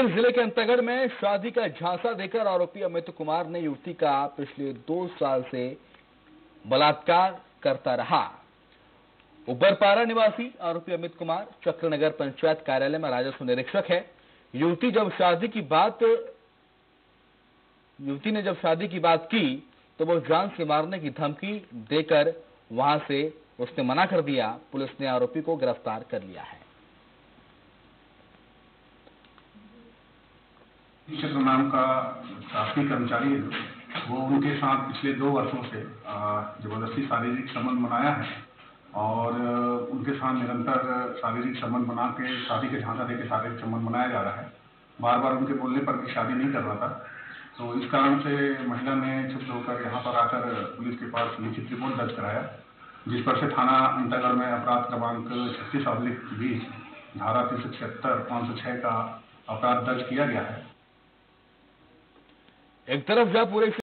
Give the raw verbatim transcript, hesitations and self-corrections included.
मुंगेर जिले के अंतरगढ़ में शादी का झांसा देकर आरोपी अमित कुमार ने युवती का पिछले दो साल से बलात्कार करता रहा। उबरपारा निवासी आरोपी अमित कुमार चक्रनगर पंचायत कार्यालय में राजस्व निरीक्षक है। युवती जब शादी की बात युवती ने जब शादी की बात की तो वो जान से मारने की धमकी देकर वहां से उसने मना कर दिया। पुलिस ने आरोपी को गिरफ्तार कर लिया है। क्षेत्र नाम का शासकीय कर्मचारी है, वो उनके साथ पिछले दो वर्षों से जबरदस्ती शारीरिक संबंध बनाया है और उनके साथ निरंतर शारीरिक संबंध बना के शादी के झांसा देकर शारीरिक संबंध बनाया जा रहा है। बार बार उनके बोलने पर भी शादी नहीं कर रहा था, तो इस कारण से महिला ने क्षुब्ध होकर यहाँ पर आकर पुलिस के पास लिखित रिपोर्ट दर्ज कराया, जिस पर से थाना अंतरगढ़ में अपराध क्रमांक छत्तीस अब्लिक बीस धारा तीन सौ छिहत्तर पाँच सौ छह का अपराध दर्ज किया गया है। एक तरफ जब पूरे